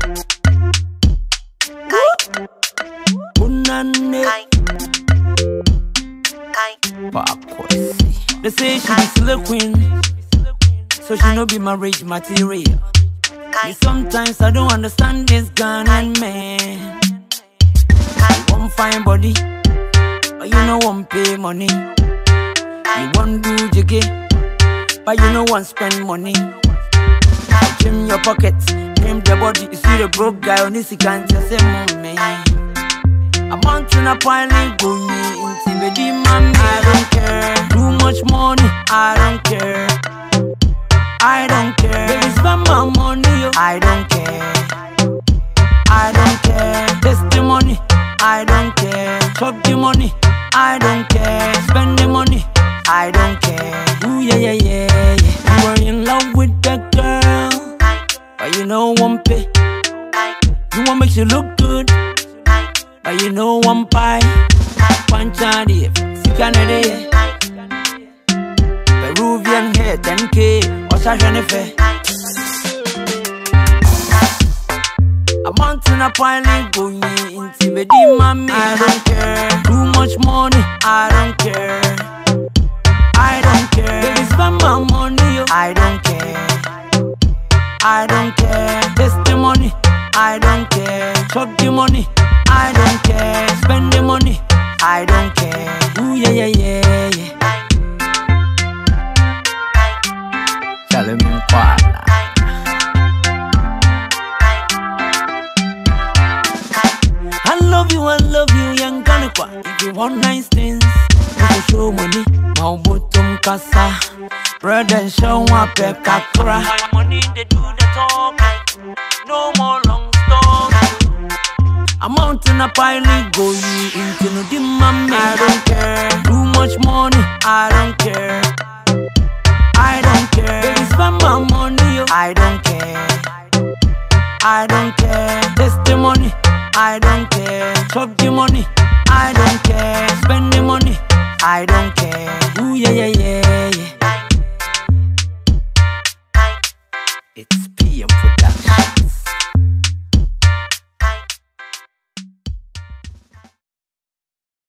They say she be still a queen, so she no be marriage material. Me sometimes I don't understand this Ghanaian man. You want fine body, but you no want pay money. You want do jiggy, but you no want spend money. Trim your pockets, trim the body. You see the broke guy on this, he can't just say man. I'm on to a piling, go me intimidate mommy. I don't care. Too much money, I don't care. I don't care. Baby, spend my money, yo. I don't care. I don't care. Taste the money, I don't care. Chop the money, I don't care. Spend the money, I don't care. Ooh yeah yeah yeah yeah. You were in love with that girl, but you know one pay. You want make you look good, but you know one pie. Panchadi, Sikanade, Peruvian hair, 10K, or Sashanefe. A mountain a piling, go me intimidate mommy. I don't care. Too much money, I don't care. I don't care. Baby, spend my money, yo. I don't care. I don't care. Taste the money, I don't care. Chop the money, I don't care. Spend the money, I don't care. Ooh yeah yeah yeah yeah. Tell me Kwana. I love you, young Ganekwa. If you want nice things, you can show money. Maubutum kasa, bread and show up a kakra. My money they do the talking, no more long story. I'm out in a pile, go you into no dim mommy. I don't care. Too much money, I don't care. I don't care. Baby, spend my money, yo. I don't care. I don't care. Taste the money, I don't care. Chop the money, I don't care. Spend the money, I don't care. Ooh yeah yeah yeah yeah. It's PM.